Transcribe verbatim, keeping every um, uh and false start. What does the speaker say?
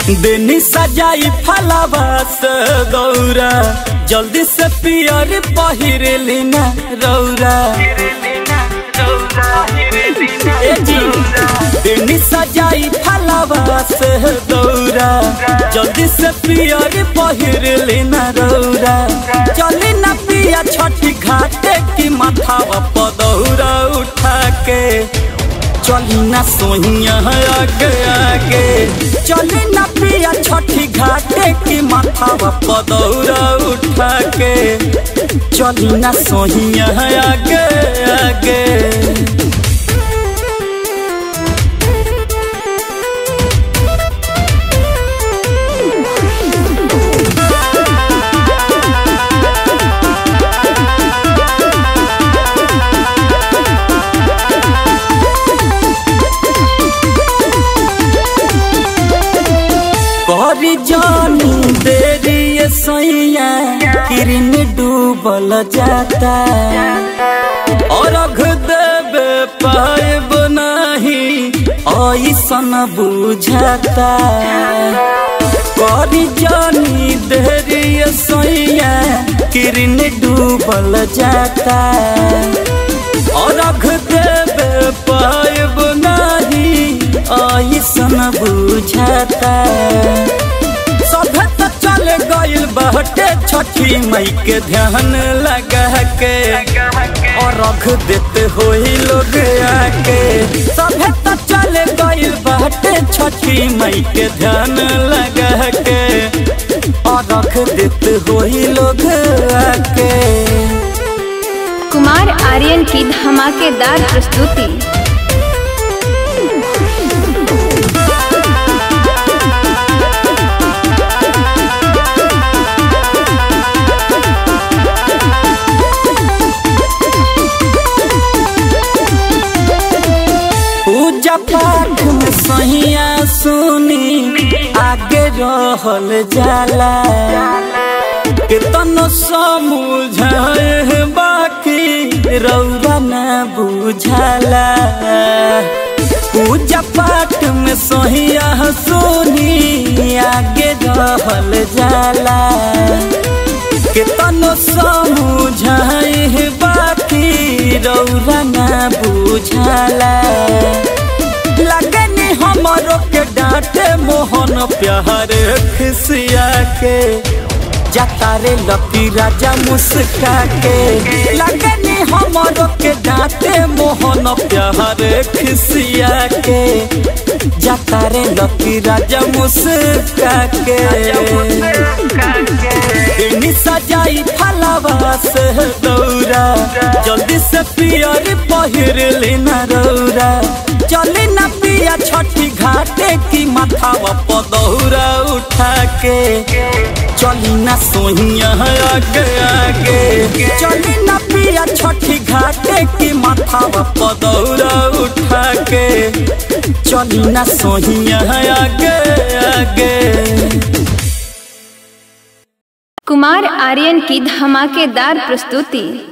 देनी सजाई फलावा से दौरा जल्दी से पियर पहिर लेना रौरा देनी सजाई फलावा से दौरा जल्दी से पियर पहिर लेना रौरा चली न पिया छठी घाटे की माथावा पदौरा उठा के चली ना सोहिया आगे आगे चली ना पिया छठी घाटे की माथावा पदौरा उठा के चली ना सोहिया आगे आगे। करी जानी देरी सैया किरण डूबल जाता और अघ देवे पाएब नहीं ऐसन बुझाता करी जानी देरी सैया किरण डूबल जाता और अघ देवे पाएब नहीं ऐसन बुझाता सभे तो चल गइल बहटे छठी मई के ध्यान लगा के और रख देते होई लोग आके सभे तो चल गइल बहटे छठी मई के ध्यान लगा के और रख देते होई लोग आके। कुमार आर्यन की धमाकेदार प्रस्तुति। पूजा पाठ में सहिया सुनी आगे रहल जाला कितनो समझाए बाकी रौरा न बुझाला पूजा पाठ में सहिया सुनी आगे रहल जाला कितनो समझाए बाकी रौरा न बुझाला लगनी हमारो के डांटे मोहन प्यार खिसिया के जाता रे लकी राजा मुस्का के लगनी हमारो के डांटे मोहन प्यार खिसिया के जाता रे लकी राजा मुस्का के देनी सजाई फलावा से दौरा जल्दी से पियर पहिर लेना रौरा चली न पिया छठी घाटे की माथावा पदौरा उठा के चली न सोहिया आगे आगे चली न पिया छठी घाटे की माथावा पदौरा उठा के चली न सोहिया आगे आगे। कुमार आर्यन की धमाकेदार प्रस्तुति।